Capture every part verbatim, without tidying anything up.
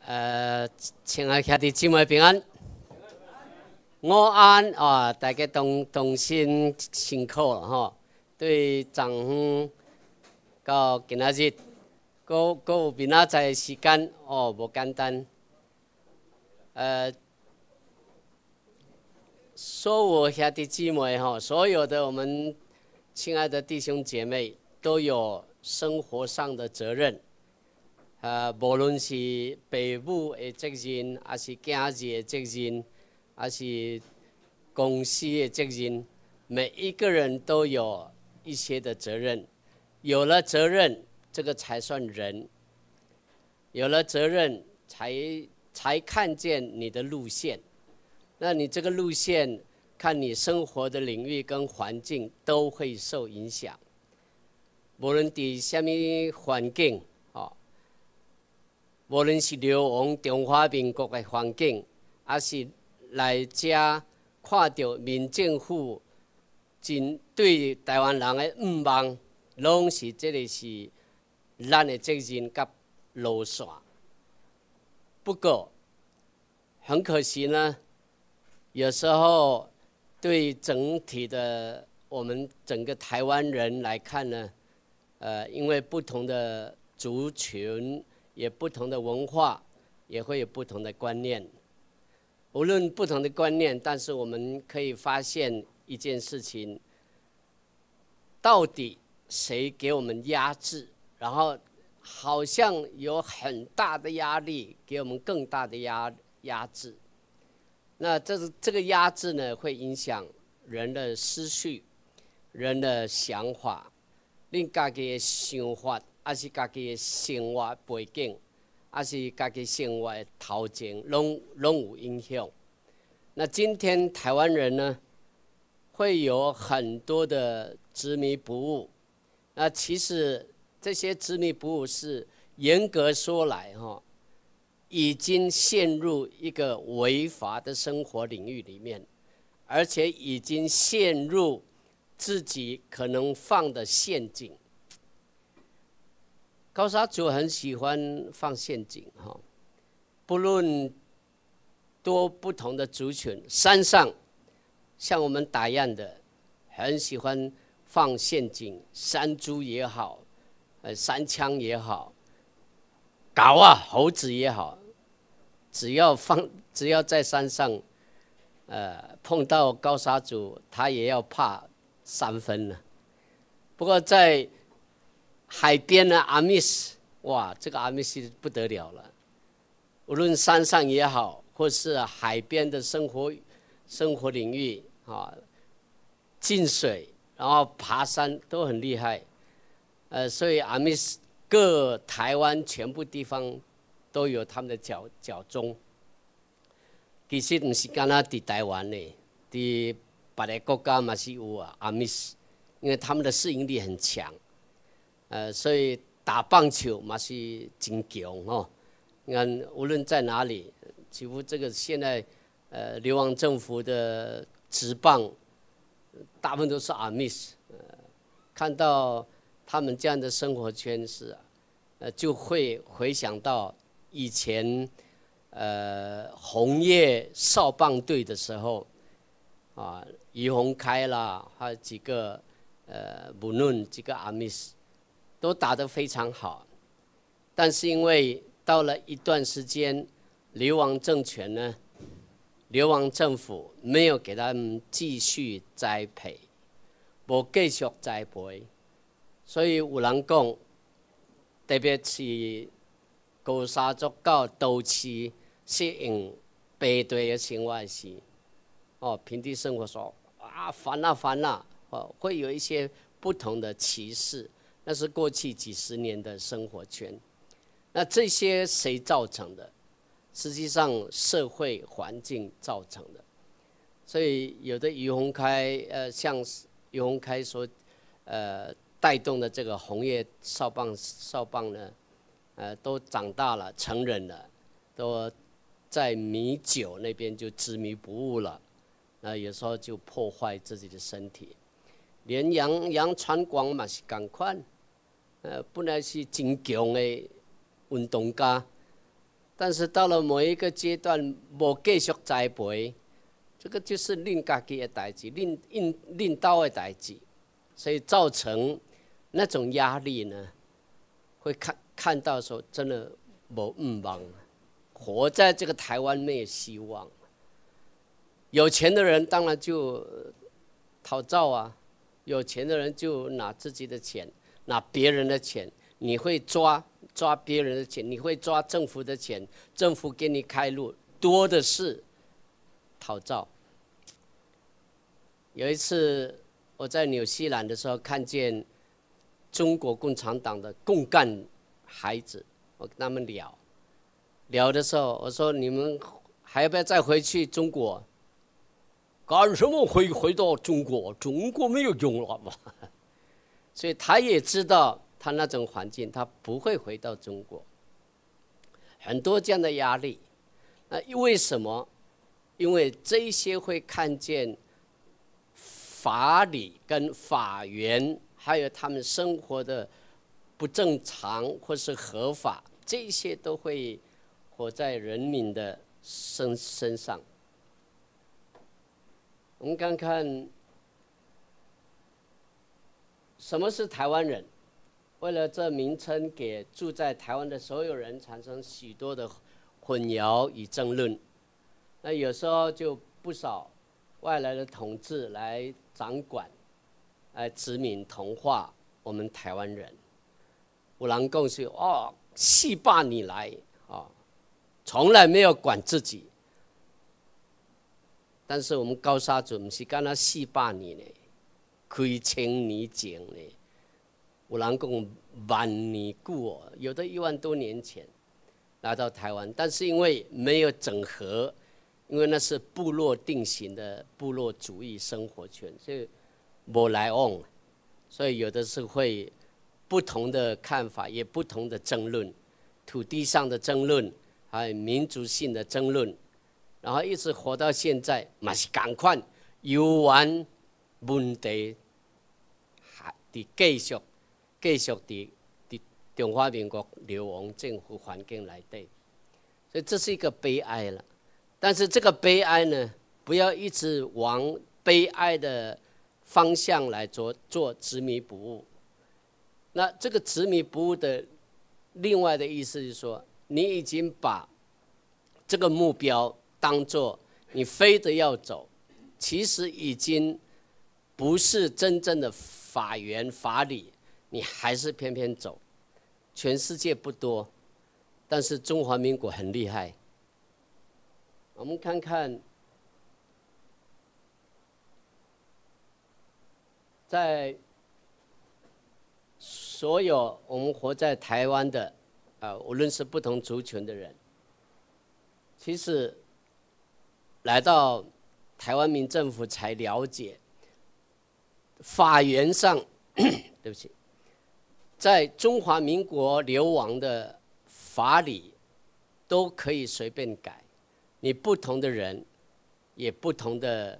呃，亲爱兄弟姊妹平安，午安啊！大家同同心辛苦了吼。对昨昏到今仔日，搁搁有明仔载的时间哦，无简单。呃，所有兄弟姊妹哈，所有的我们亲爱的弟兄姐妹都有生活上的责任。呃，无论是父母的责任，还是囝儿的责任，还是公司的责任，每一个人都有一些的责任。有了责任，这个才算人；有了责任，才才看见你的路线。那你这个路线，看你生活的领域跟环境都会受影响。无论伫什么环境。无论是流亡中华民国的环境，还是来遮看到民政府真对台湾人的毋望，拢是这个是咱的责任甲路线。不过很可惜呢，有时候对整体的我们整个台湾人来看呢，呃，因为不同的族群。也不同的文化，也会有不同的观念。无论不同的观念，但是我们可以发现一件事情：到底谁给我们压制？然后好像有很大的压力，给我们更大的压压制。那这是这个压制呢，会影响人的思绪、人的想法、恁家己的想法。还是家己的生活背景，还是家己生活的头前，拢拢有影响。那今天台湾人呢，会有很多的执迷不悟。那其实这些执迷不悟是严格说来哈，已经陷入一个违法的生活领域里面，而且已经陷入自己可能放的陷阱。高沙族很喜欢放陷阱哈，不论多不同的族群，山上像我们打雁的，很喜欢放陷阱，山猪也好，呃，山羌也好，狗啊，猴子也好，只要放，只要在山上，呃，碰到高沙族，他也要怕三分了。不过在海边的阿密斯，哇，这个阿密斯不得了了。无论山上也好，或是海边的生活生活领域啊，进水，然后爬山都很厉害。呃，所以阿密斯各台湾全部地方都有他们的脚脚踪。其实不是干那伫台湾呢，伫别的国家嘛是有啊阿密斯，因为他们的适应力很强。呃，所以打棒球嘛是真强哦。你看，无论在哪里，几乎这个现在呃流亡政府的职棒，大部分都是阿密斯。呃，看到他们这样的生活圈是，呃，就会回想到以前呃红叶少棒队的时候，啊，于洪开啦，还有几个呃无论几个阿密斯。都打得非常好，但是因为到了一段时间，流亡政权呢，流亡政府没有给他们继续栽培，无继续栽培，所以有人讲，特别是高沙族到都市适应背对的生活时，哦，平地生活说啊烦啊烦啊，哦，会有一些不同的歧视。那是过去几十年的生活圈，那这些谁造成的？实际上社会环境造成的。所以有的于洪开，呃，像于洪开所，呃，带动的这个红叶少棒少棒呢，呃，都长大了，成人了，都在米酒那边就执迷不悟了，那有时候就破坏自己的身体。连杨杨传广嘛是同款。呃，本来是真强的运动家， 但是到了某一个阶段，无继续栽培，这个就是恁家己的代志，恁恁恁兜的代志，所以造成那种压力呢，会看看到说真的无希望，活在这个台湾没有希望。有钱的人当然就讨债啊，有钱的人就拿自己的钱，拿别人的钱，你会抓抓别人的钱，你会抓政府的钱，政府给你开路，多的是讨债。有一次我在纽西兰的时候，看见中国共产党的共干孩子，我跟他们聊聊的时候，我说你们还要不要再回去中国？干什么回回到中国？中国没有用了嘛。所以他也知道他那种环境，他不会回到中国。很多这样的压力，那为什么？因为这一些会看见法理跟法源，还有他们生活的不正常或是合法，这些都会活在人民的身身上。我们看看什么是台湾人。为了这名称，给住在台湾的所有人产生许多的混淆与争论。那有时候就不少外来的统治来掌管、来殖民、同化我们台湾人。有人讲是哦，四百年来啊，从来没有管自己。但是我们高沙族不是干那四百年呢，开千年前呢，有人讲万年久哦，有的一万多年前来到台湾，但是因为没有整合，因为那是部落定型的部落主义生活圈，所以没来往，所以有的是会不同的看法，也不同的争论，土地上的争论，还有民族性的争论。然后一直活到现在，嘛是同款，有缘问题还伫继续继续伫伫中华民国流亡政府环境内底，所以这是一个悲哀了。但是这个悲哀呢，不要一直往悲哀的方向来做做执迷不悟。那这个执迷不悟的另外的意思是说，你已经把这个目标当作你非得要走，其实已经不是真正的法源法理，你还是偏偏走。全世界不多，但是中华民国很厉害。我们看看，在所有我们活在台湾的，呃，无论是不同族群的人，其实来到台湾民政府才了解，法源上，对不起，在中华民国流亡的法理都可以随便改，你不同的人也不同的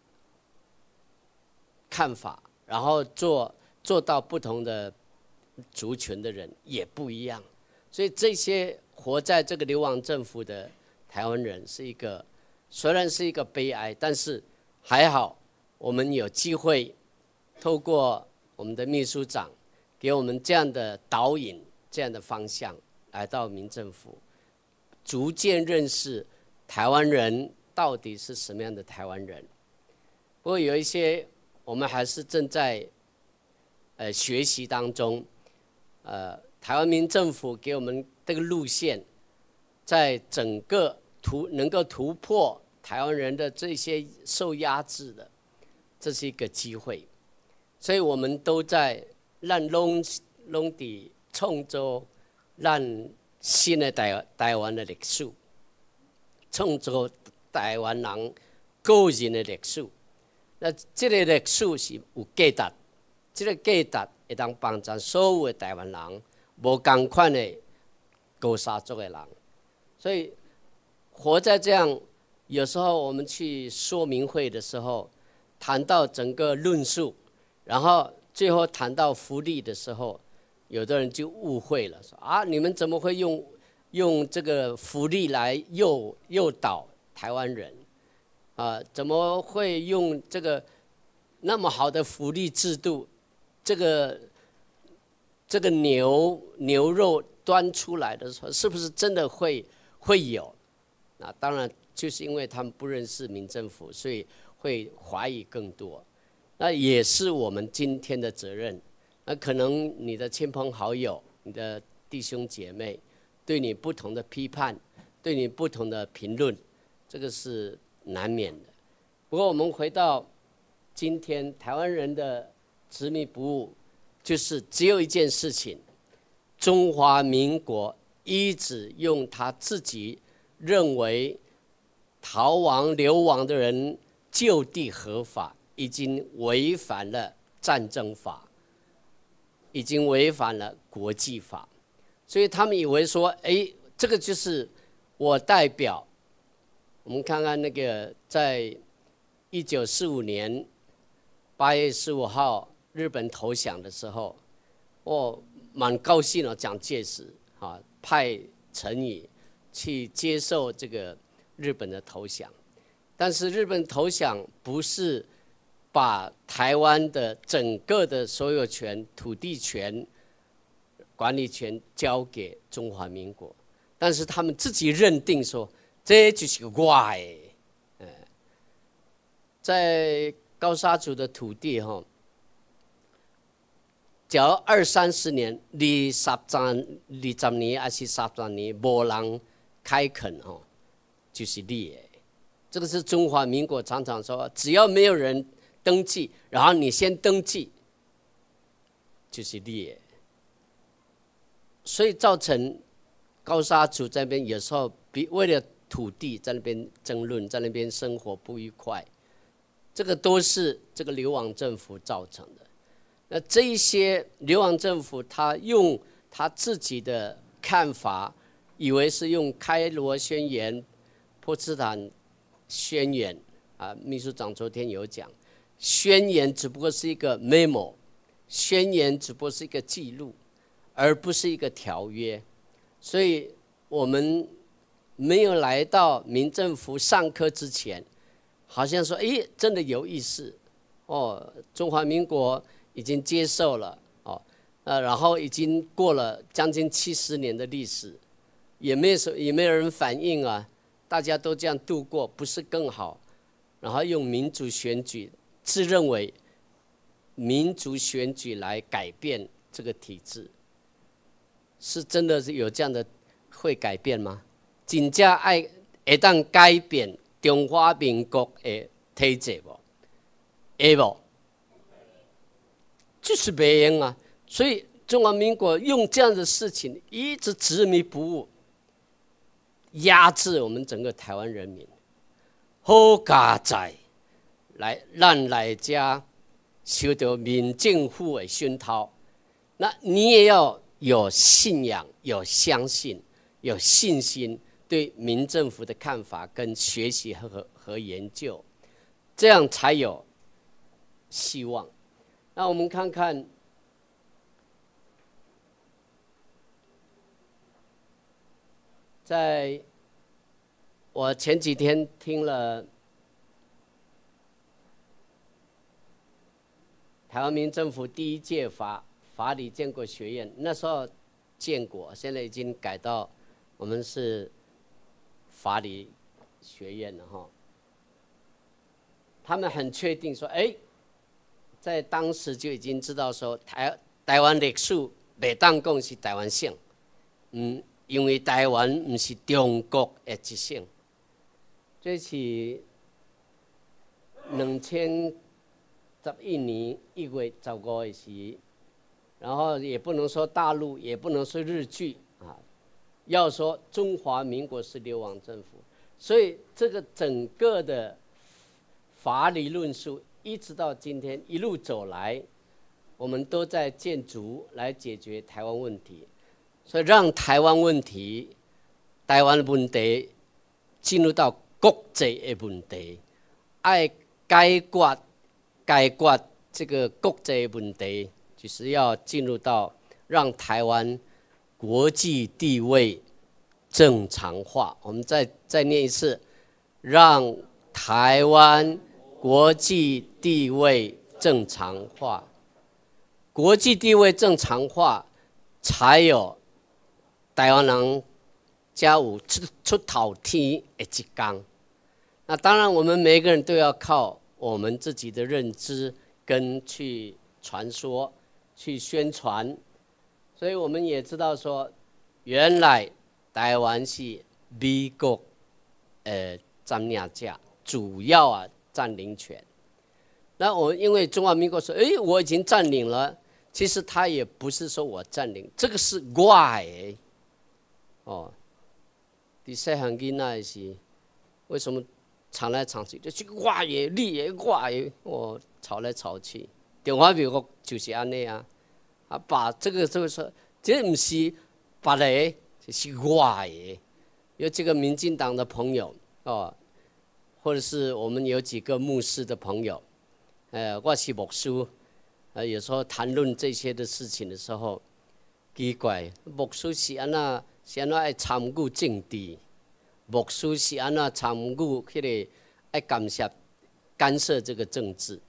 看法，然后做做到不同的族群的人也不一样，所以这些活在这个流亡政府的台湾人是一个。虽然是一个悲哀，但是还好，我们有机会透过我们的秘书长给我们这样的导引、这样的方向，来到民政府，逐渐认识台湾人到底是什么样的台湾人。不过有一些我们还是正在呃学习当中。呃，台湾民政府给我们这个路线，在整个突能够突破台湾人的这些受压制的，这是一个机会，所以我们都在让拢拢地创造让新的台台湾的历史，创造台湾人个人的历史。那这个历史是有价值，这个价值会当帮助所有的台湾人，无同款的高沙族的人，所以。活在这样，有时候我们去说明会的时候，谈到整个论述，然后最后谈到福利的时候，有的人就误会了，说啊，你们怎么会用用这个福利来诱诱导台湾人啊？怎么会用这个那么好的福利制度？这个这个牛牛肉端出来的时候，是不是真的会会有？那当然，就是因为他们不认识民政府，所以会怀疑更多。那也是我们今天的责任。那可能你的亲朋好友、你的弟兄姐妹对你不同的批判，对你不同的评论，这个是难免的。不过我们回到今天，台湾人的执迷不悟，就是只有一件事情：中华民国一直用他自己认为逃亡流亡的人就地合法，已经违反了战争法，已经违反了国际法。所以他们以为说，哎，这个就是我代表。我们看看那个，在一九四五年八月十五号日本投降的时候，我蛮高兴的，蒋介石啊派陈仪去接受这个日本的投降。但是日本投降不是把台湾的整个的所有权、土地权、管理权交给中华民国，但是他们自己认定说，这就是我的。在高沙族的土地哈，只要二三十年、二十年、二十年还是三十年，没人开垦哈，就是你的。这个是中华民国常常说，只要没有人登记，然后你先登记，就是你的。所以造成高沙族在那边有时候比为了土地在那边争论，在那边生活不愉快，这个都是这个流亡政府造成的。那这一些流亡政府，他用他自己的看法，以为是用开罗宣言、波茨坦宣言啊，秘书长昨天有讲，宣言只不过是一个 memo， 宣言只不过是一个记录，而不是一个条约。所以我们没有来到民政府上课之前，好像说，哎，真的有意思哦，中华民国已经接受了哦，呃，然后已经过了将近七十年的历史，也没有也没有人反映啊，大家都这样度过，不是更好？然后用民主选举，自认为民主选举来改变这个体制，是真的是有这样的会改变吗？真正爱会当改变中华民国的体制无？会无？就是没用啊！所以中华民国用这样的事情一直执迷不悟，压制我们整个台湾人民。好佳哉，来让来家受到民政府的熏陶，那你也要有信仰、有相信、有信心，对民政府的看法跟学习和和研究，这样才有希望。那我们看看，在我前几天听了台湾民政府第一届法法理建国学院，那时候建国，现在已经改到我们是法理学院了哈。他们很确定说，哎，在当时就已经知道说，台台湾历史袂当讲是台湾省，嗯，因为台湾不是中国的一省。这是两千十一年一月十五日时，然后也不能说大陆，也不能说日据啊，要说中华民国是流亡政府，所以这个整个的法理论述，一直到今天一路走来，我们都在建筑来解决台湾问题，所以让台湾问题、台湾问题进入到国际的问题，爱解决解决这个国际的问题，就是要进入到让台湾国际地位正常化。我们再再念一次，让台湾国际地位正常化。国际地位正常化，才有台湾人才有出出头天的一天。那当然，我们每个人都要靠我们自己的认知跟去传说、去宣传。所以我们也知道说，原来台湾是美国呃占领者，主要啊占领权。那我因为中华民国说，哎，我已经占领了。其实他也不是说我占领，这个是我的哦。第细汉囡仔是为什么吵来吵去？就是我的、你的、我的，哦，吵来吵去。中华民国就是安尼啊，啊，把这个这个说，这不是别的，是我的。有这个民进党的朋友哦，或者是我们有几个牧师的朋友，呃，我是牧师。呃，有时候谈论这些的事情的时候，奇怪，牧师是安那是安那爱参与政治，牧师是安那参与迄个爱干涉干涉这个政治，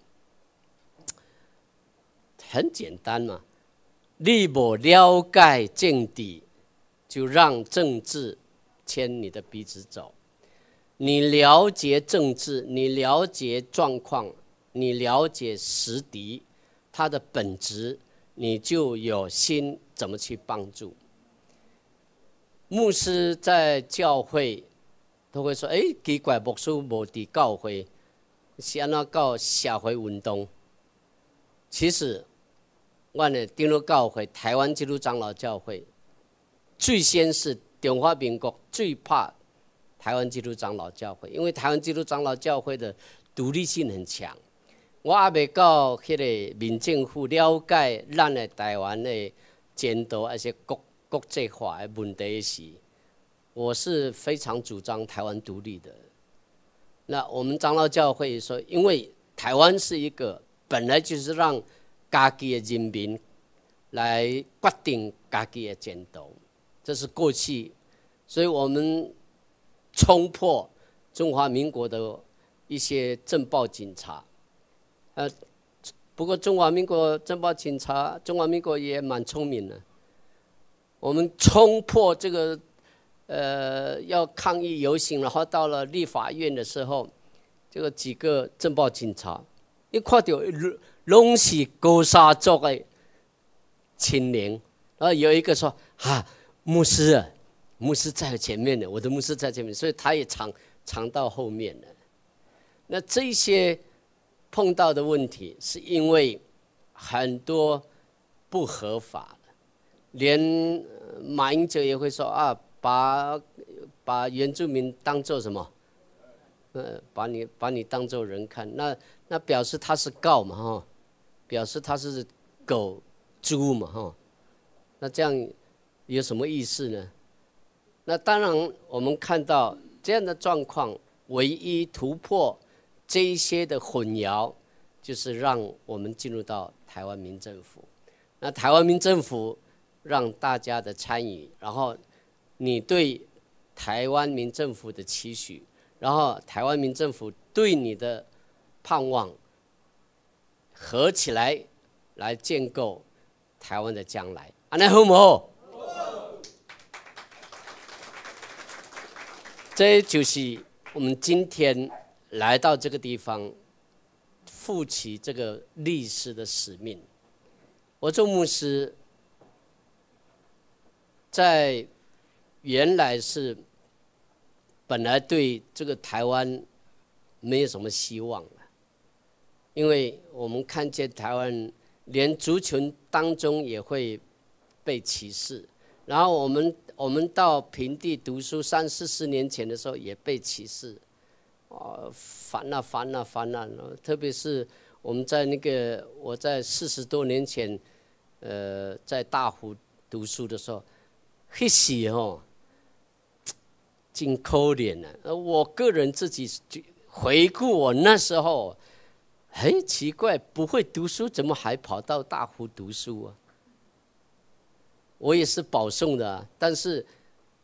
很简单嘛。你不了解政治，就让政治牵你的鼻子走；你了解政治，你了解状况，你了解时敌。它的本质，你就有心怎么去帮助。牧师在教会都会说：“哎，奇怪，牧师无伫教会，是安怎搞社会运动？”其实，我呢进入教会，台湾基督长老教会，最先是中华民国最怕台湾基督长老教会，因为台湾基督长老教会的独立性很强。我还未到迄个民政府了解咱的台湾的监督而且国国际化的问题时，我是非常主张台湾独立的。那我们长老教会说，因为台湾是一个本来就是让家己的人民来决定家己的监督，这是过去，所以我们冲破中华民国的一些政报警察。呃，不过中华民国政报警察，中华民国也蛮聪明的。我们冲破这个，呃，要抗议游行，然后到了立法院的时候，这个几个政报警察一看到拢是高沙族的青年，然后有一个说：“啊，牧师啊，牧师在前面的，我的牧师在前面，所以他也藏藏到后面了。”那这些碰到的问题，是因为很多不合法的，连马英九也会说啊，把把原住民当作什么？呃，把你把你当作人看，那那表示他是告嘛哈，表示他是狗猪嘛哈，那这样有什么意思呢？那当然，我们看到这样的状况，唯一突破这一些的混淆，就是让我们进入到台湾民政府。那台湾民政府让大家的参与，然后你对台湾民政府的期许，然后台湾民政府对你的盼望，合起来来建构台湾的将来。安尼好不好？这就是我们今天来到这个地方，负起这个历史的使命。我做牧师，在原来是本来对这个台湾没有什么希望了，因为我们看见台湾连族群当中也会被歧视，然后我们我们到平地读书三四十年前的时候也被歧视，哦，烦啊烦啊烦啊！特别是我们在那个我在四十多年前，呃，在大湖读书的时候，那时哦，真可怜啊！呃，我个人自己回顾我那时候，很奇怪，不会读书怎么还跑到大湖读书啊？我也是保送的、啊，但是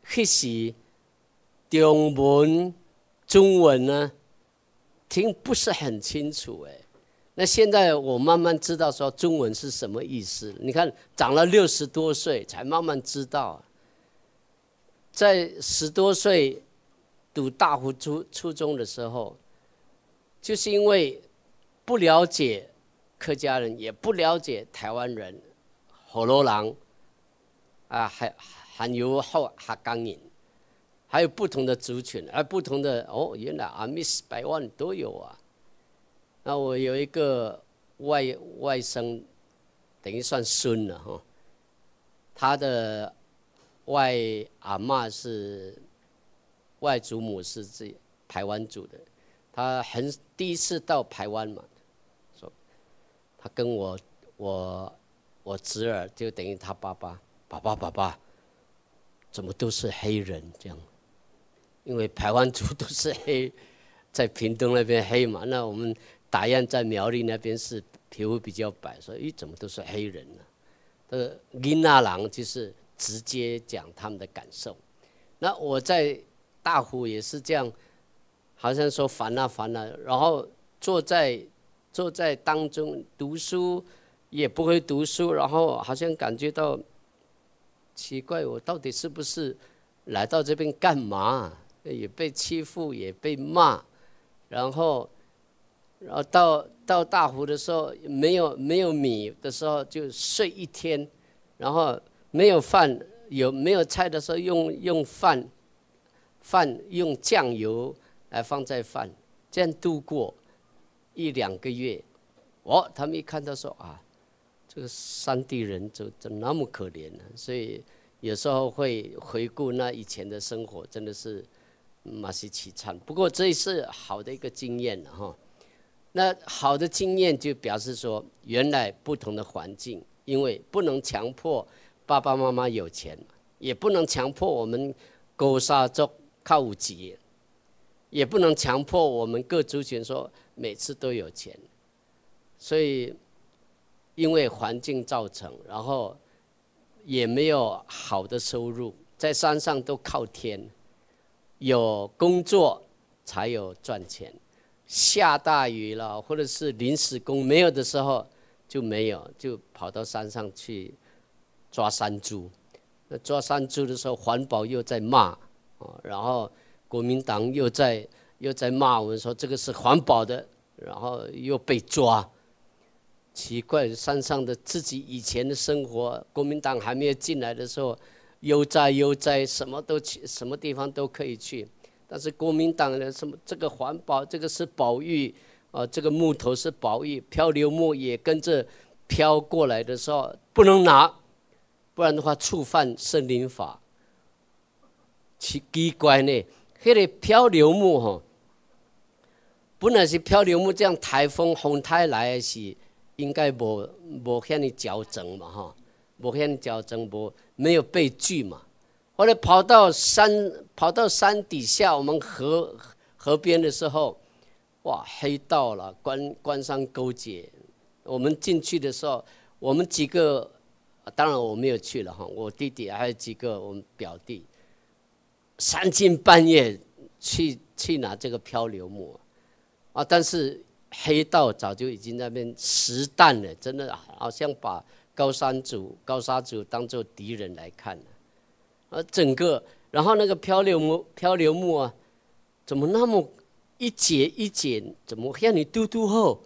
迄时中文、中文呢，听不是很清楚哎。那现在我慢慢知道说中文是什么意思。你看，长了六十多岁才慢慢知道，在十多岁读大湖初初中的时候，就是因为不了解客家人，也不了解台湾人、火罗人啊，还还有后客家人，还有不同的族群，而不同的哦，原来阿密斯百万都有啊。那我有一个外外甥，等于算孙了哈。他的外阿嬷是外祖母是这排湾族的，他很第一次到排湾嘛，说他跟我我我侄儿就等于他爸爸，爸爸爸爸，怎么都是黑人这样？因为排湾族都是黑，在屏东那边黑嘛，那我们打雁在苗栗那边是皮肤比较白，所以怎么都是黑人呢？呃，囡仔人就是直接讲他们的感受。那我在大湖也是这样，好像说烦啊烦啊，然后坐在坐在当中读书也不会读书，然后好像感觉到奇怪，我到底是不是来到这边干嘛？也被欺负，也被骂，然后。然后到到大湖的时候，没有没有米的时候就睡一天，然后没有饭有没有菜的时候用用饭饭用酱油来放在饭，这样度过一两个月。哦，他们一看到说啊，这个山地人怎怎那么可怜呢？所以有时候会回顾那以前的生活，真的是蛮是凄惨。不过这是好的一个经验了哈。那好的经验就表示说，原来不同的环境，因为不能强迫爸爸妈妈有钱，也不能强迫我们高沙族靠有钱，也不能强迫我们各族群说每次都有钱。所以，因为环境造成，然后也没有好的收入，在山上都靠天，有工作才有赚钱。下大雨了，或者是临时工没有的时候就没有，就跑到山上去抓山猪。那抓山猪的时候，环保又在骂，然后国民党又在又在骂我们说这个是环保的，然后又被抓。奇怪，山上的自己以前的生活，国民党还没有进来的时候，悠哉悠哉，什么都去，什么地方都可以去。但是国民党的什么这个环保，这个是保育，啊、呃，这个木头是保育，漂流木也跟着飘过来的时候不能拿，不然的话触犯森林法。奇奇怪呢，那个漂流木哈，本来是漂流木，这样台风风台来的是应该无无遐尼矫正嘛哈，无遐尼矫正，无没有被拒嘛。后来跑到山，跑到山底下，我们河河边的时候，哇，黑道了，官官商勾结。我们进去的时候，我们几个，当然我没有去了哈，我弟弟还有几个我们表弟，三更半夜去去拿这个漂流木啊，但是黑道早就已经在那边实弹了，真的好像把高山族、高沙族当作敌人来看了。啊，整个，然后那个漂流木，漂流木啊，怎么那么一节一节，怎么让你嘟嘟后，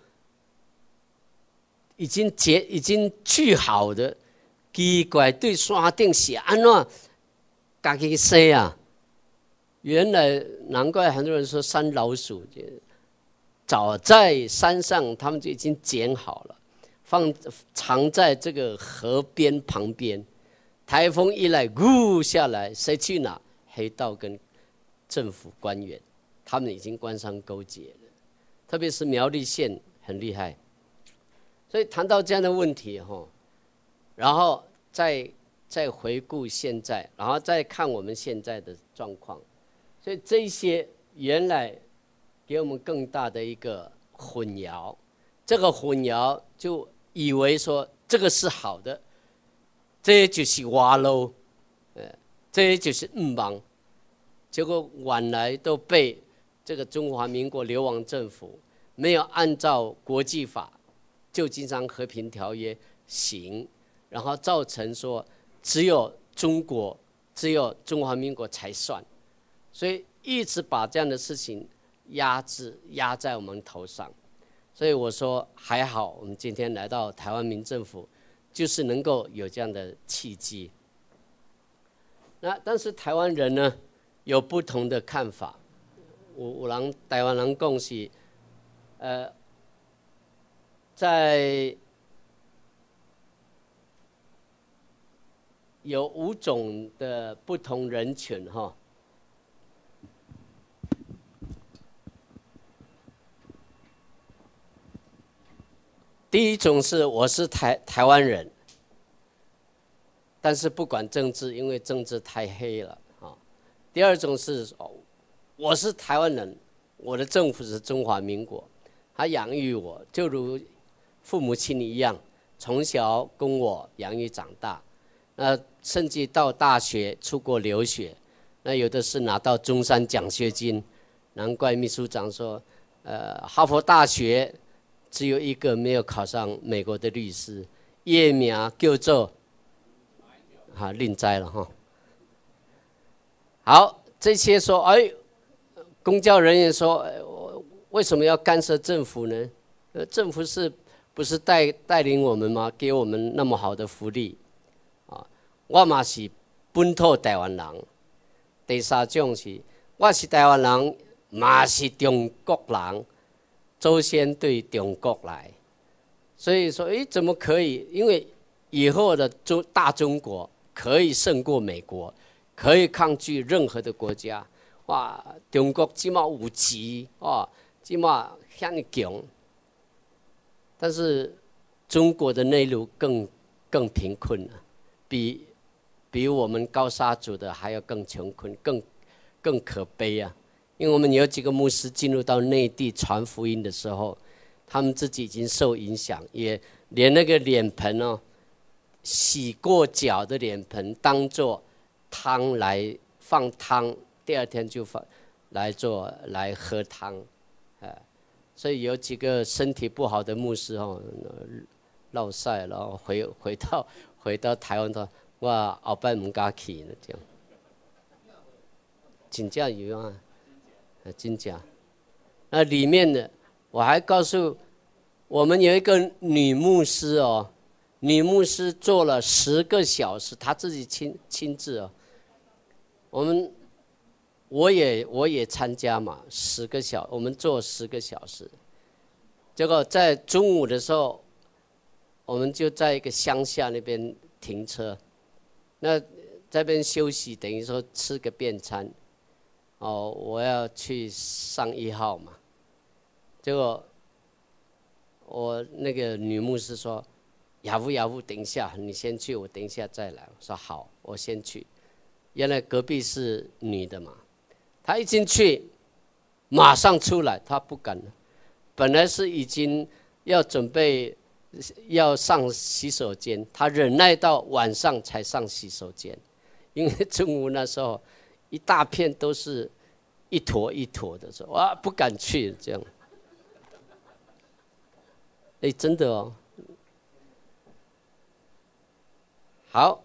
已经结，已经锯好的，奇怪，对山顶是安怎家己生啊？原来难怪很多人说山老鼠，早在山上他们就已经剪好了，放藏在这个河边旁边。台风一来，呜下来，谁去哪？黑道跟政府官员，他们已经官商勾结了。特别是苗栗县很厉害，所以谈到这样的问题哈，然后再再回顾现在，然后再看我们现在的状况，所以这些原来给我们更大的一个混淆，这个混淆就以为说这个是好的。这就是挖路，呃， 这就是唔忙。结果晚来都被这个中华民国流亡政府没有按照国际法、旧金山和平条约行，然后造成说只有中国、只有中华民国才算，所以一直把这样的事情压制压在我们头上。所以我说还好，我们今天来到台湾民政府，就是能够有这样的契机。那但是台湾人呢，有不同的看法。有有人台湾人讲是，呃，在有五种的不同人群哈。第一种是我是台台湾人，但是不管政治，因为政治太黑了啊。第二种是哦，我是台湾人，我的政府是中华民国，他养育我，就如父母亲一样，从小供我养育长大。那甚至到大学出国留学，那有的是拿到中山奖学金，难怪秘书长说，呃，哈佛大学只有一个没有考上美国的律师，业名叫做啊林斋了哈。好，这些说，哎，公教人员说，哎，为什么要干涉政府呢？呃，政府是不是带带领我们吗？给我们那么好的福利？啊，我嘛是本土台湾人。第三种是，我是台湾人，嘛是中国人。周先对中国来，所以说，哎，怎么可以？因为以后的中大中国可以胜过美国，可以抗拒任何的国家。哇，中国起码有钱哦，起码遐尼强。但是中国的内陆更更贫困了，比比我们高沙族的还要更穷困，更更可悲啊！因为我们有几个牧师进入到内地传福音的时候，他们自己已经受影响，也连那个脸盆哦，洗过脚的脸盆当做汤来放汤，第二天就放来做来喝汤，哎，所以有几个身体不好的牧师哦，落晒，然后回回到回到台湾说，我后摆唔敢去了，这样，真正有啊。真假？那里面的我还告诉我们有一个女牧师哦，女牧师做了十个小时，她自己亲亲自哦。我们我也我也参加嘛，十个小我们做十个小时，结果在中午的时候，我们就在一个乡下那边停车，那这边休息，等于说吃个便餐。哦，我要去上一号嘛，结果我那个女牧师说：“雅夫雅夫，等一下，你先去，我等一下再来。”我说：“好，我先去。”原来隔壁是女的嘛，她一进去，马上出来，她不敢了。本来是已经要准备要上洗手间，她忍耐到晚上才上洗手间，因为中午那时候。一大片都是一坨一坨的，说哇不敢去这样。哎，真的哦。好，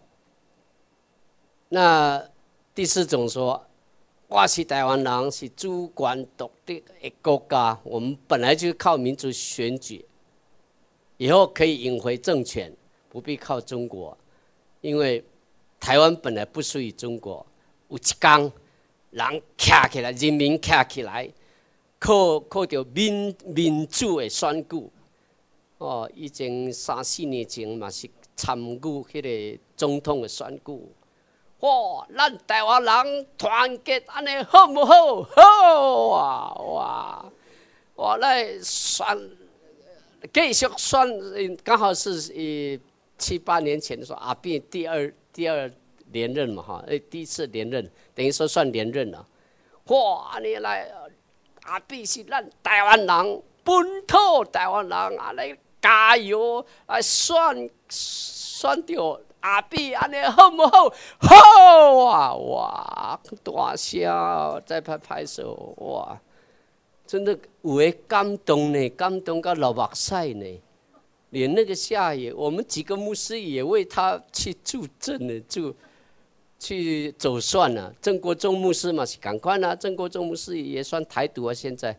那第四种说，我是台湾人，是主权独立的国家，我们本来就靠民主选举，以后可以赢回政权，不必靠中国，因为台湾本来不属于中国。有一天，人站起来，人民站起来，靠靠着民民主的选举。哦，以前三四年前嘛是参与迄个总统的选举。哇，咱台湾人团结安尼好不好？好啊！哇，哇来选，继续选，刚好是呃七八年前的时候，阿扁第二第二。连任嘛哈，哎，第一次连任，等于说算连任了。哇，你来阿扁是咱台湾人，本土台湾人啊，来加油，来选选到阿碧安尼好不好？好啊！哇，大笑，再拍拍手，哇，真的有诶感动呢，感动到流目屎呢。连那个下野，我们几个牧师也为他去助阵呢，助去走算了、啊。郑国忠牧师嘛是赶快啊，郑国忠牧师也算台独啊，现在。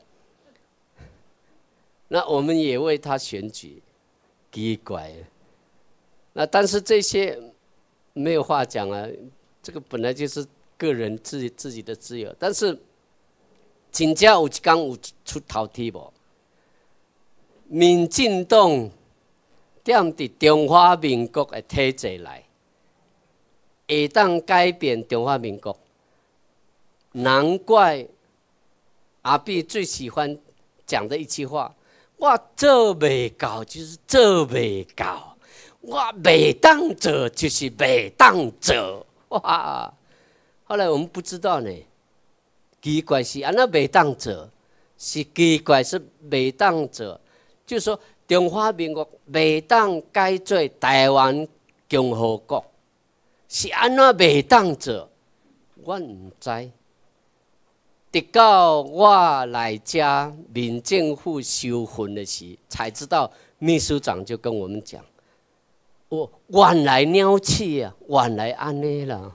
那我们也为他选举，奇怪。那但是这些没有话讲啊，这个本来就是个人自己自己的自由。但是真正有一天有出头天无？民进党踮伫中华民国的体制内，会当改变中华民国。难怪阿碧最喜欢讲的一句话：我做未到，就是做未到；我未当做，就是未当做。哇！后来我们不知道呢，奇怪是安那未当做，是奇怪是未当做，就是说。中华民国未当改做台湾共和国，是安怎未当做？我唔知。直到我来家民政府收份的时，才知道秘书长就跟我们讲：“我原来鸟气啊，原来安尼啦。”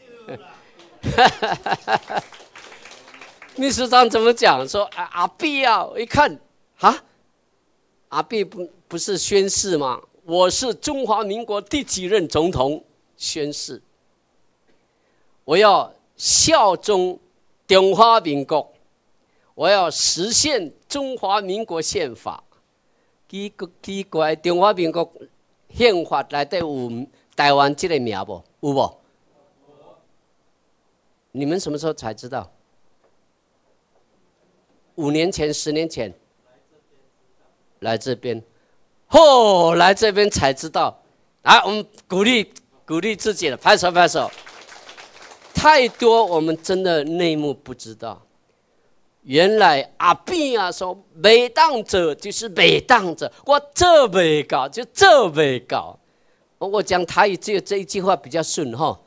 秘书长怎么讲？说啊阿碧啊，我一看啊。阿碧不不是宣誓吗？我是中华民国第几任总统，宣誓，我要效忠中华民国，我要实现中华民国宪法。奇奇怪，中华民国宪法内底有台湾这个名无？有无？你们什么时候才知道？五年前、十年前？来这边，哦，来这边才知道，啊，我们鼓励鼓励自己了，拍手拍手。太多我们真的内幕不知道，原来阿碧啊说未当做就是未当做，我做未到就做未到。我讲台语只有这一句话比较顺哈。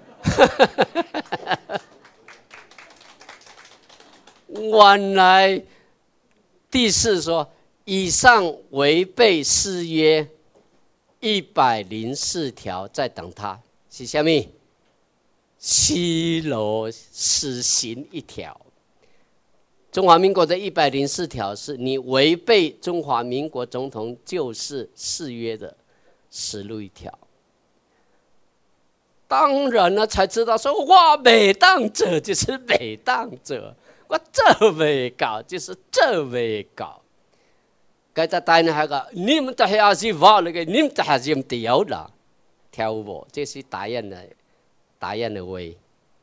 原来第四说。以上违背誓约一百零四条，在等他是什么？西楼死刑一条。中华民国的一百零四条是你违背中华民国总统就是誓约的死路一条。当然了，才知道说我未当做就是未当做，我做未到就是做未到。该在台南还个，你们的还是话那个，你们的还是调了，跳舞，这是打雁的，打雁的威，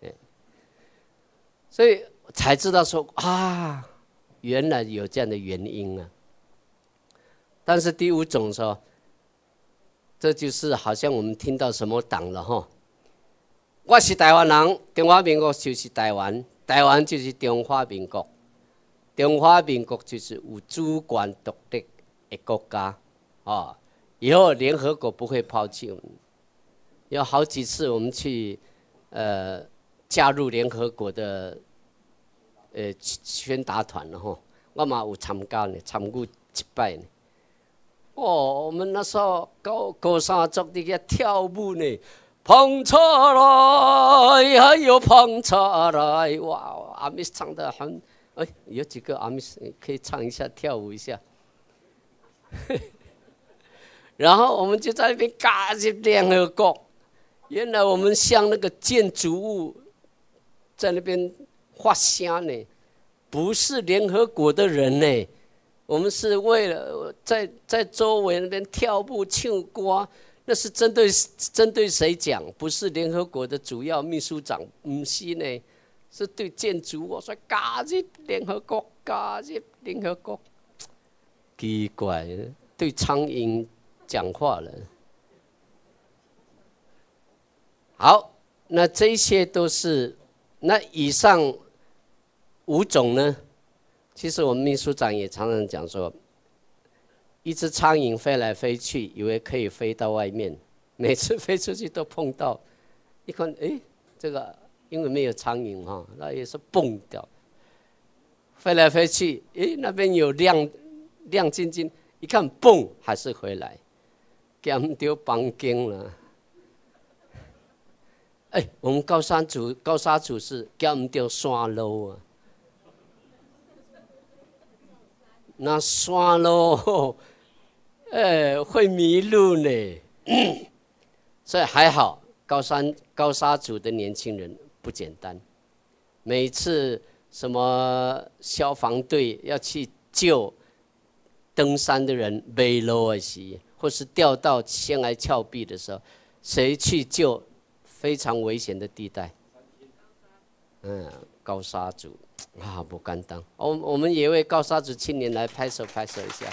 所以才知道说啊，原来有这样的原因啊。但是第五种说，这就是好像我们听到什么党了哈。我是台湾人，中华民国就是台湾，台湾就是中华民国。中华民国就是有主权独立的国家，哦，以后联合国不会抛弃我们。有好几次我们去，呃，加入联合国的，呃，宣达团了哈，我嘛有参加呢，参与一摆呢。哦，我们那时候高高山族的个跳舞呢，碰出来，还有碰出来，哇，阿弥唱得很。哎，有几个阿弥可以唱一下、跳舞一下。然后我们就在那边嘎进联合国。原来我们像那个建筑物，在那边画虾呢，不是联合国的人呢。我们是为了在在周围那边跳舞、唱歌，那是针对针对谁讲？不是联合国的主要秘书长，不是呢。是对建筑，我说加入联合国，加入联合国，奇怪，对苍蝇讲话了。好，那这些都是那以上五种呢？其实我们秘书长也常常讲说，一只苍蝇飞来飞去，以为可以飞到外面， 每次飞出去都碰到，一看，哎，这个因为没有苍蝇哈，那也是蹦掉，飞来飞去，哎，那边有亮亮晶晶，一看蹦还是回来，减掉房间了。哎，我们高山族高沙族是减掉山路啊，那山路，哎，会迷路呢。所以还好，高山高沙族的年轻人不简单。每次什么消防队要去救登山的人没路的时，或是掉到悬崖峭壁的时候，谁去救非常危险的地带？嗯，高沙族啊，不敢当。我我们也为高沙族青年来拍手拍手一下。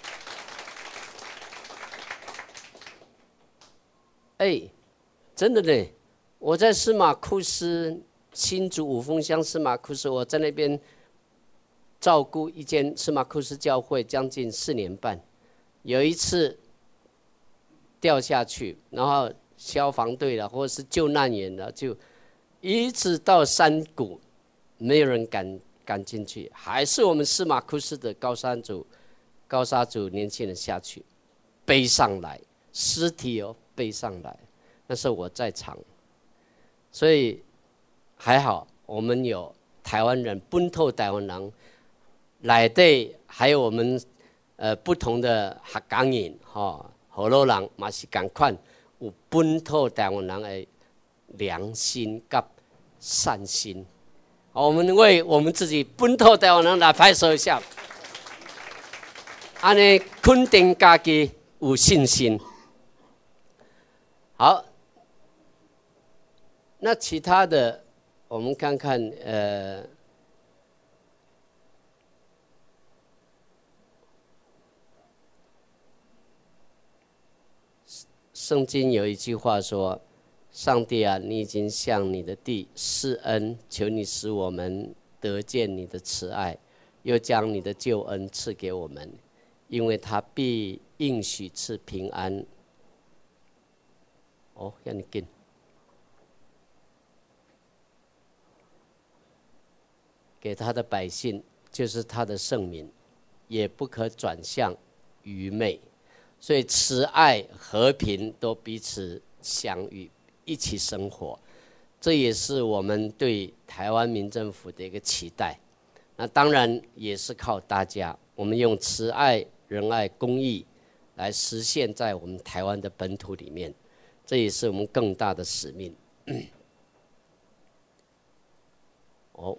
哎，真的呢！我在司马库斯新竹五峰乡司马库斯，我在那边照顾一间司马库斯教会将近四年半。有一次掉下去，然后消防队了，或者是救难员了，就一直到山谷，没有人敢敢进去，还是我们司马库斯的高山族、高沙族年轻人下去，背上来尸体哦。背上来，那时候我在场，所以还好，我们有台湾人本土台湾人来的，还有我们呃不同的客家人哈，河洛人嘛是同款，有本土台湾人的良心跟善心。我们为我们自己本土台湾人来拍手一下，安尼肯定自己有信心。好，那其他的我们看看，呃，圣经有一句话说：“上帝啊，你已经向你的地施恩，求你使我们得见你的慈爱，又将你的救恩赐给我们，因为他必应许赐平安。”哦，让你紧。给他的百姓，就是他的圣民，也不可转向愚昧。所以慈爱、和平都彼此相遇，一起生活。这也是我们对台湾民政府的一个期待。那当然也是靠大家，我们用慈爱、仁爱、公义来实现在我们台湾的本土里面。这也是我们更大的使命。哦，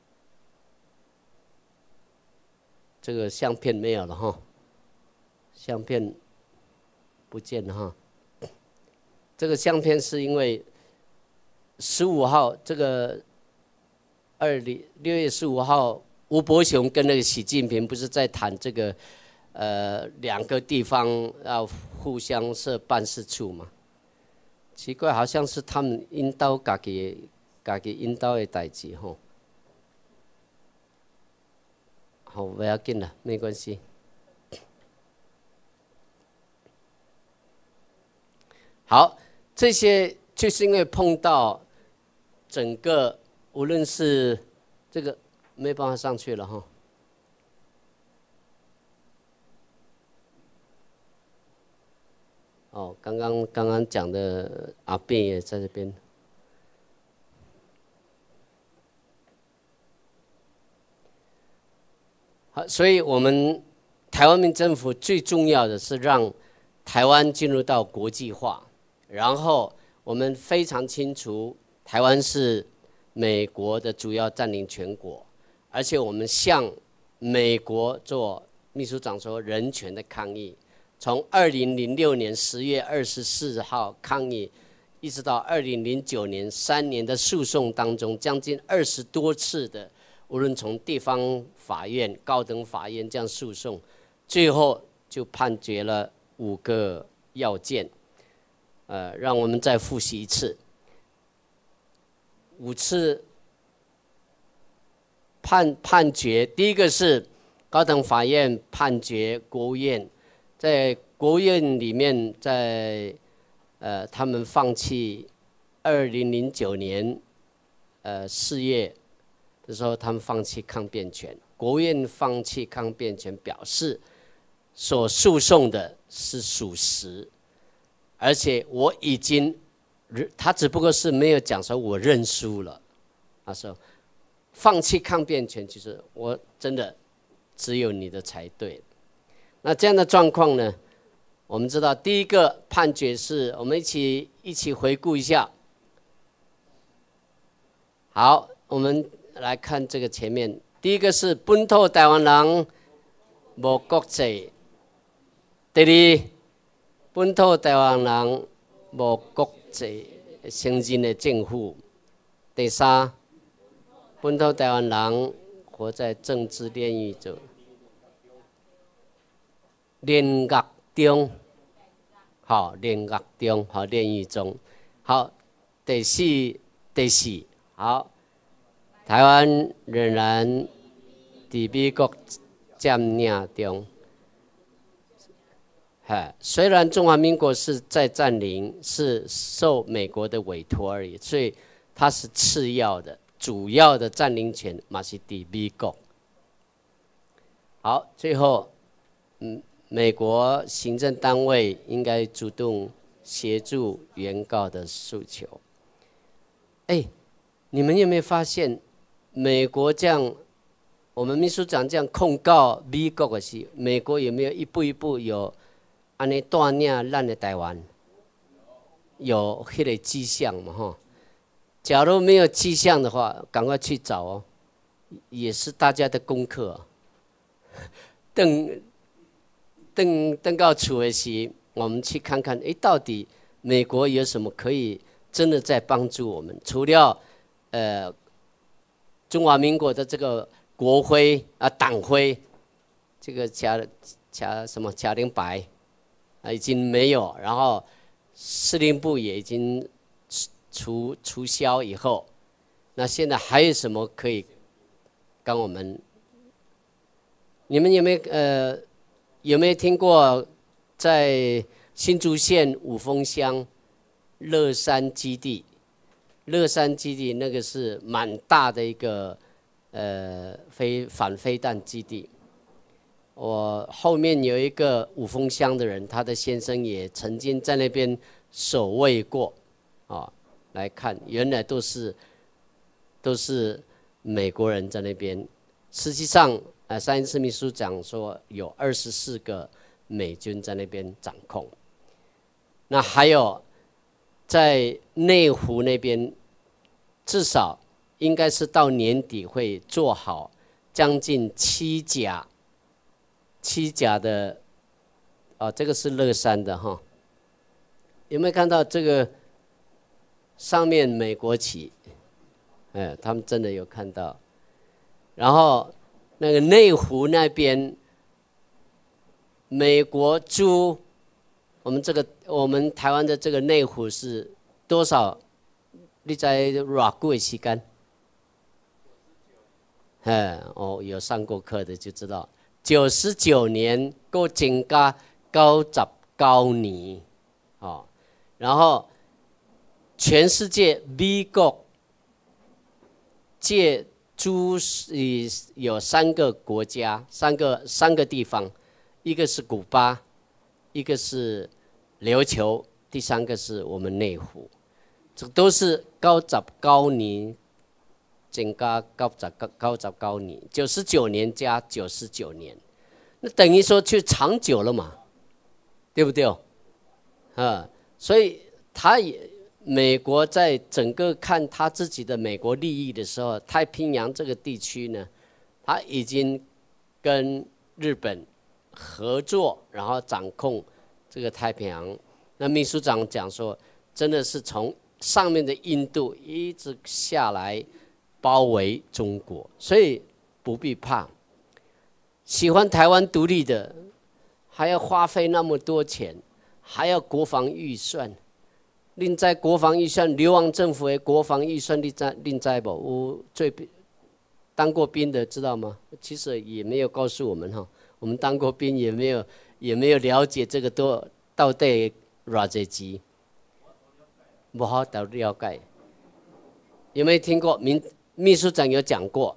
这个相片没有了哈，相片不见了哈。这个相片是因为十五号，这个二零六月十五号，吴伯雄跟那个习近平不是在谈这个呃两个地方要互相设办事处吗？奇怪，好像是他们引导自己自己引导的代志吼。好，不要紧了，没关系。好，这些就是因为碰到整个，无论是这个没办法上去了哈。哦，刚刚刚刚讲的阿扁也在这边。好，所以我们台湾民政府最重要的是让台湾进入到国际化，然后我们非常清楚，台湾是美国的主要占领权国，而且我们向美国做秘书长说人权的抗议。从二零零六年十月二十四号抗议，一直到二零零九年三年的诉讼当中，将近二十多次的，无论从地方法院、高等法院这样诉讼，最后就判决了五个要件。呃，让我们再复习一次，五次判判决，第一个是高等法院判决国务院。在国务院里面，在呃，他们放弃二零零九年呃四月的时候，他们放弃抗辩权，国务院放弃抗辩权，表示所诉讼的是属实，而且我已经，他只不过是没有讲说我认输了，他说放弃抗辩权，就是我真的只有你的才对。那这样的状况呢，我们知道第一个判决是我们一起一起回顾一下。好，我们来看这个前面，第一个是本土台湾人无国籍，第二，本土台湾人无国籍承认的政府，第三，本土台湾人活在政治炼狱中，炼狱中，好，炼狱中，好，炼狱中，好，第四，第四。好，台湾仍然在美国占领中。虽然中华民国是在占领，是受美国的委托而已，所以它是次要的，主要的占领权嘛是在美国。好，最后，嗯，美国行政单位应该主动协助原告的诉求。哎。你们有没有发现，美国这样，我们秘书长这样控告美国的时，美国有没有一步一步有安尼带领咱的台湾？有迄个迹象嘛？哈，假如没有迹象的话，赶快去找哦，也是大家的功课、哦。等等等到处的时，我们去看看，哎，到底美国有什么可以真的在帮助我们？除了呃，中华民国的这个国徽啊、党徽，这个加加什么加零白啊已经没有，然后司令部也已经除除销以后，那现在还有什么可以跟我们？你们有没有呃有没有听过在新竹县五峰乡乐山基地？乐山基地那个是蛮大的一个呃飞反飞弹基地。我后面有一个五峰乡的人，他的先生也曾经在那边守卫过，啊、哦，来看原来都是都是美国人在那边。实际上，呃，三一次秘书长说有二十四个美军在那边掌控。那还有在内湖那边。至少应该是到年底会做好将近七甲，七甲的，啊，这个是乐山的哈，有没有看到这个上面美国旗？哎，他们真的有看到。然后那个内湖那边，美国租我们这个我们台湾的这个内湖是多少？你在偌久的时间？哎，哦，有上过课的就知道，九十九年够增加九十九年，哦，然后全世界美国借租有三个国家，三个三个地方，一个是古巴，一个是琉球，第三个是我们内湖。这都是九十九年，增加九十九十九年，九十九年加九十九年，那等于说就长久了嘛，对不对？啊，所以他也美国在整个看他自己的美国利益的时候，太平洋这个地区呢，他已经跟日本合作，然后掌控这个太平洋。那秘书长讲说，真的是从上面的印度一直下来包围中国，所以不必怕。喜欢台湾独立的，还要花费那么多钱，还要国防预算。另在国防预算，流亡政府的国防预算另在另在不？我最当过兵的知道吗？其实也没有告诉我们哈，我们当过兵也没有也没有了解这个多到底偌济钱。 不好的了解。有没有听过？民秘书长有讲过，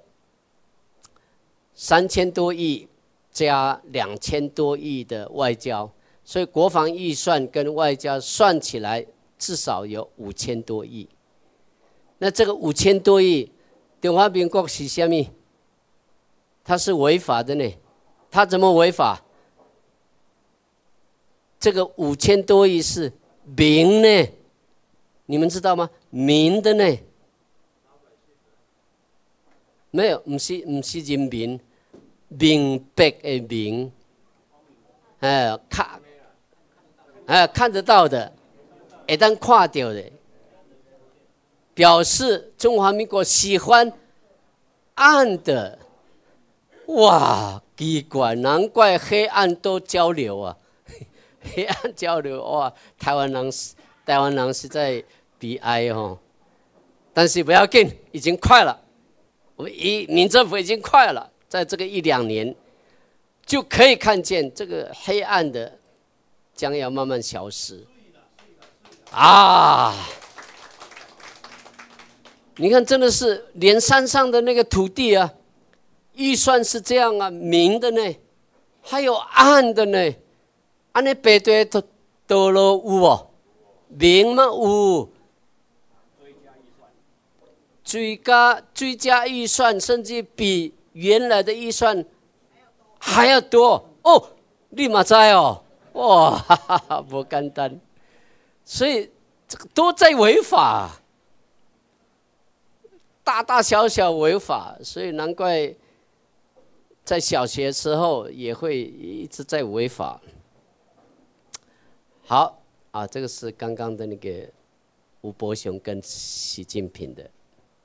三千多亿加两千多亿的外交，所以国防预算跟外交算起来至少有五千多亿。那这个五千多亿，中华民国是什么？它是违法的呢。它怎么违法？这个五千多亿是民呢，你们知道吗？民的呢？没有，不是，不是人民，明白的明，哎，看，哎，看得到的，会当看到的，表示中华民国喜欢暗的。哇，奇怪，难怪黑暗都交流啊！黑暗交流，哇，台湾人，台湾人实在悲哀哦。但是不要紧，已经快了。我们一民政府已经快了，在这个一两年，就可以看见这个黑暗的将要慢慢消失。啊！你看，真的是连山上的那个土地啊，预算是这样啊，明的呢，还有暗的呢。安尼白对都都了有无？明嘛有。追加追加预算，甚至比原来的预算还要多哦！你嘛知哦，哇，哈哈哈，不简单，所以这个都在违法，大大小小违法，所以难怪在小学时候也会一直在违法。好啊，这个是刚刚的那个吴伯雄跟习近平的。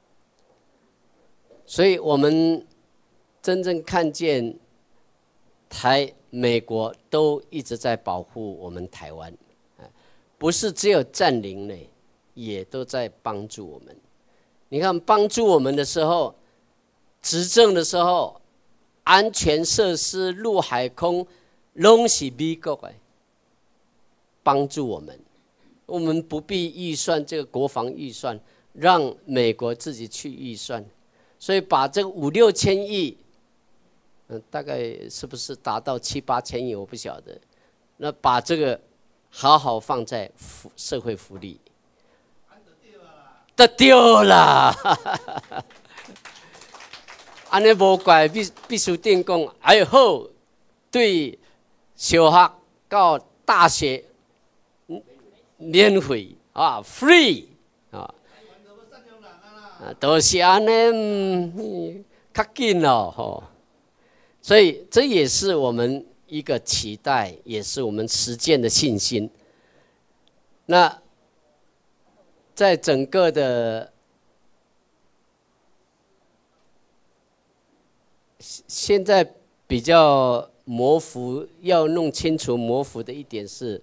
所以我们真正看见台美国都一直在保护我们台湾，不是只有占领呢，也都在帮助我们。你看帮助我们的时候，执政的时候，安全设施陆海空都是美国的帮助我们，我们不必预算这个国防预算，让美国自己去预算。所以把这个五六千亿，嗯，大概是不是达到七八千亿，我不晓得。那把这个好好放在福社会福利，得丢啦！安尼无怪秘秘书长讲，哎好，对小学到大学免费啊 ，free 啊。啊，都是安尼，较紧咯吼，所以这也是我们一个期待，也是我们实践的信心。那在整个的现在比较模糊，要弄清楚模糊的一点是，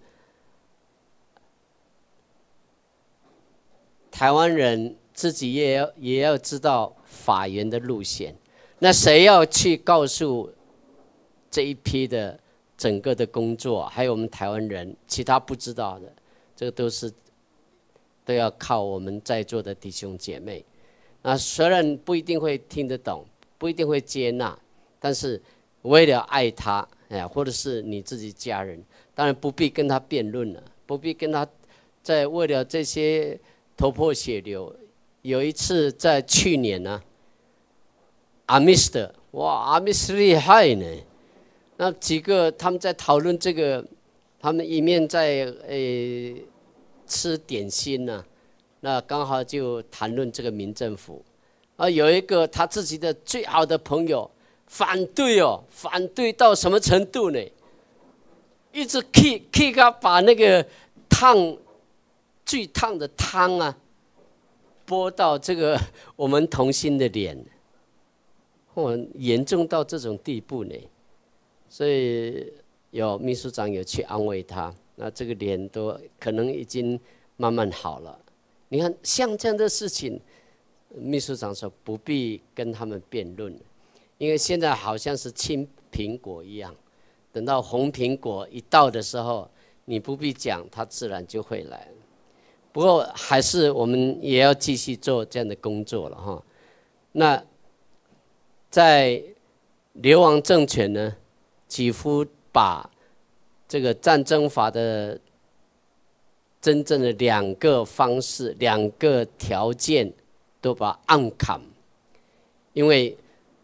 台湾人自己也要也要知道法源的路线，那谁要去告诉这一批的整个的工作，还有我们台湾人其他不知道的，这个都是都要靠我们在座的弟兄姐妹。那虽然不一定会听得懂，不一定会接纳，但是为了爱他，哎，或者是你自己家人，当然不必跟他辩论了，不必跟他在为了这些头破血流。有一次在去年呢、啊，阿密斯的哇，阿密斯厉害呢。那几个他们在讨论这个，他们一面在呃吃点心呢、啊，那刚好就谈论这个民政府。啊，有一个他自己的最好的朋友反对哦，反对到什么程度呢？一直 kick kick 他把那个烫最烫的汤啊。拨到这个我们同心的脸，哦，严重到这种地步呢，所以有秘书长有去安慰他，那这个脸都可能已经慢慢好了。你看像这样的事情，秘书长说不必跟他们辩论，因为现在好像是青苹果一样，等到红苹果一到的时候，你不必讲，它自然就会来。 不过还是我们也要继续做这样的工作了哈。那在流亡政权呢，几乎把这个战争法的真正的两个方式、两个条件都把暗砍，因为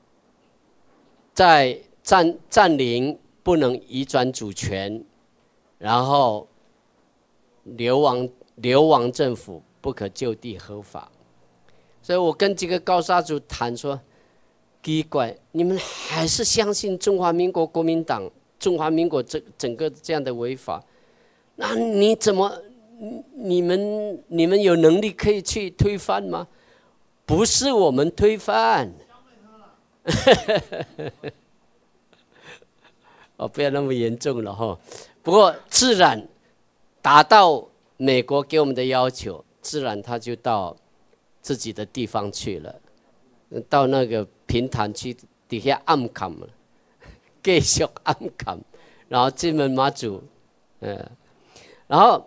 在占占领不能移转主权，然后流亡流亡政府不可就地合法，所以我跟几个高沙族谈说，奇怪，你们还是相信中华民国国民党、中华民国整整个这样的违法？那你怎么？你们你们有能力可以去推翻吗？不是我们推翻。哦，不要那么严重了哈。不过自然达到美国给我们的要求，自然他就到自己的地方去了，到那个平潭去底下暗砍了，继续暗砍，然后金门马祖，嗯，然后。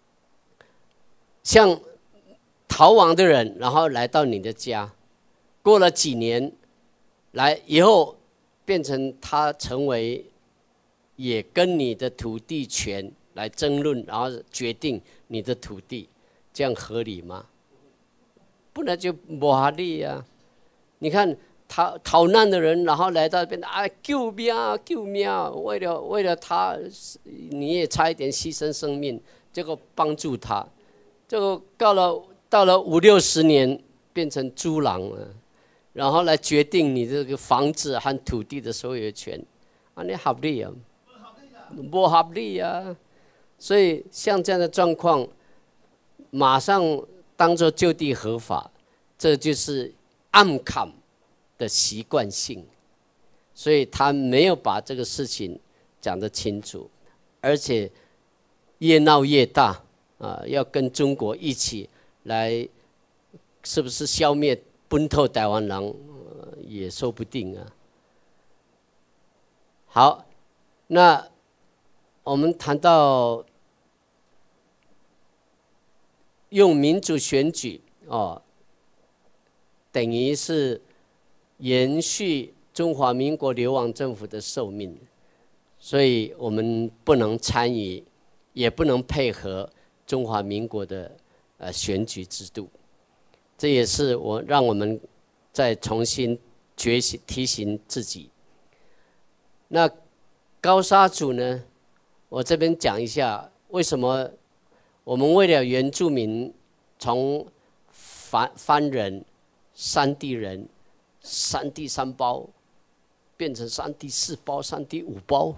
像逃亡的人，然后来到你的家，过了几年，来以后变成他成为也跟你的土地权来争论，然后决定你的土地，这样合理吗？不然就不合理啊！你看逃逃难的人，然后来到这边啊，救命啊，救命啊！为了为了他，你也差一点牺牲生命，结果帮助他。这个到了到了五六十年，变成猪狼了，然后来决定你这个房子和土地的所有权，啊，你合理啊？不合理啊！所以像这样的状况，马上当作就地合法，这就是暗砍的习惯性，所以他没有把这个事情讲得清楚，而且越闹越大。啊，要跟中国一起来，是不是消灭本土台湾人、呃、也说不定啊。好，那我们谈到用民主选举哦，等于是延续中华民国流亡政府的寿命，所以我们不能参与，也不能配合。中华民国的呃选举制度，这也是我让我们再重新觉醒提醒自己。那高沙族呢？我这边讲一下，为什么我们为了原住民，从番番人、山地人、山地三胞，变成山地四胞、山地五胞，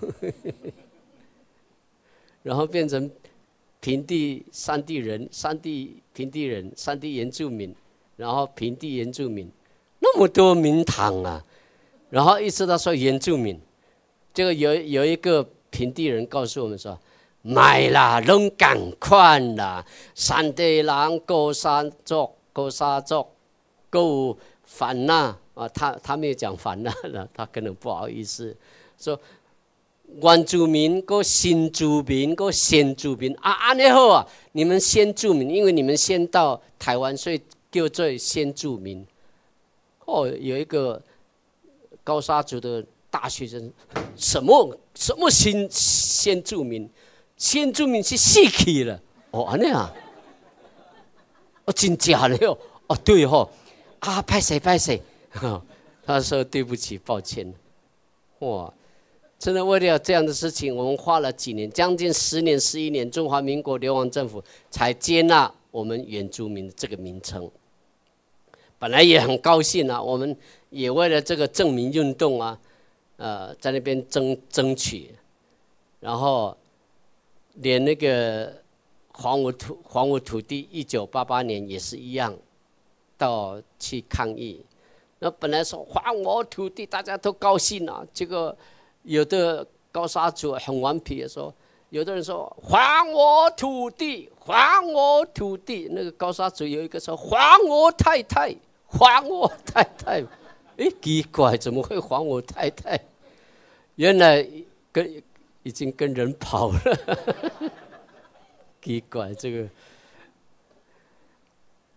然后变成。平地山地人、山地平地人、山地原住民，然后平地原住民，那么多名堂啊！然后一直到说原住民，这个有有一个平地人告诉我们说：“买啦，拢赶快啦！山地人、高山族、高沙族、够烦呐啊！”他他没有讲烦呐了，他可能不好意思说。原住民、个新住民、个先住民啊，安尼好啊！你们先住民，因为你们先到台湾，所以叫做先住民。哦，有一个高沙族的大学生，什么什么先先住民，先住民是死去了。哦，安尼啊？哦，真假的哦？哦，对哦，啊，拍谁拍谁？他说对不起，抱歉。哇！真的为了这样的事情，我们花了几年，将近十年、十一年，中华民国流亡政府才接纳我们原住民这个名称。本来也很高兴啊，我们也为了这个证明运动啊，呃，在那边争争取，然后连那个还我土还我土地，一九八八年也是一样，到去抗议。那本来说还我土地，大家都高兴啊，结果。有的高沙族很顽皮的说，有的人说还我土地，还我土地。那个高沙族有一个说还我太太，还我太太。哎，奇怪，怎么会还我太太？原来跟已经跟人跑了。奇怪，这个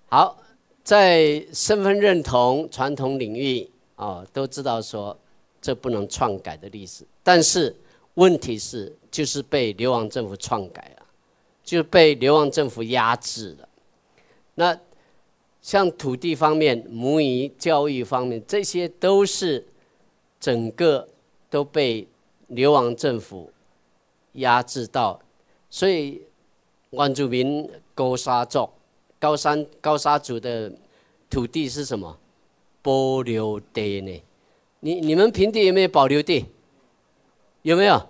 好，在身份认同传统领域哦，都知道说这不能篡改的历史，但是问题是就是被流亡政府篡改了，就被流亡政府压制了。那像土地方面、母语教育方面，这些都是整个都被流亡政府压制到，所以原住民高沙族、高山高沙族的土地是什么？保留地呢？你你们平地有没有保留地？有没有？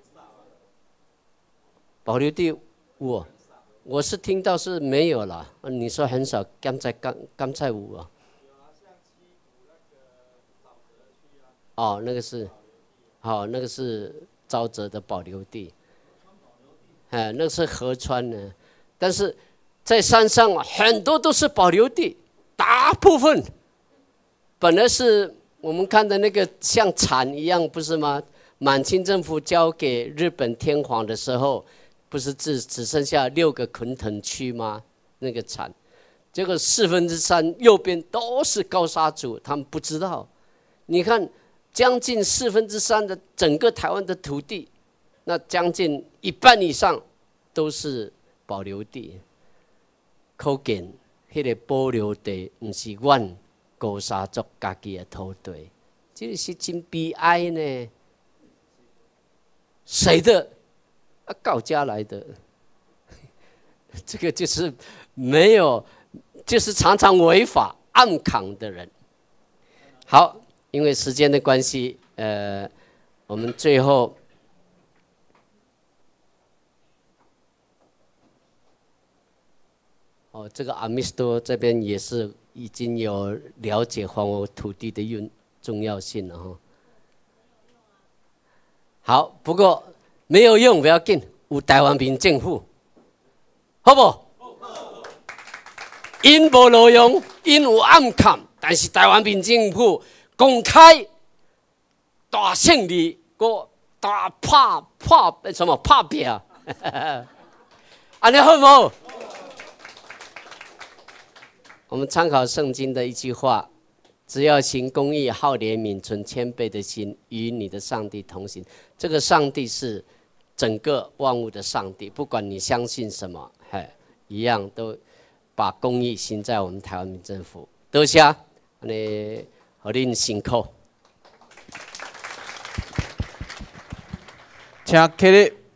保留地我我是听到是没有了。你说很少，刚才刚刚才有啊。哦，那个是，好、哦，那个是沼泽的保留地。哎，那是河川呢，但是在山上很多都是保留地，大部分本来是我们看的那个像蚕一样，不是吗？满清政府交给日本天皇的时候，不是只只剩下六个垦垦区吗？那个蚕，结果四分之三右边都是高沙族，他们不知道。你看，将近四分之三的整个台湾的土地。那将近一半以上都是保留地，可见那个保留地不是阮高沙族家己的土地，这是真悲哀呢。谁的？啊，高家来的，这个就是没有，就是常常违法暗扛的人。好，因为时间的关系，呃，我们最后。哦，这个阿密斯多这边也是已经有了解还我土地的用重要性了哈。好，不过没有用不要紧，有台湾民政府，好不？因无路用，因有暗砍，但是台湾民政府公开大胜利，个大拍拍什么拍拼，安尼好唔好？我们参考圣经的一句话：只要行公义、好怜悯、存谦卑的心，与你的上帝同行。这个上帝是整个万物的上帝，不管你相信什么，嘿，一样都把公义行在我们台湾民政府。多谢，你和恁辛苦。 请起立。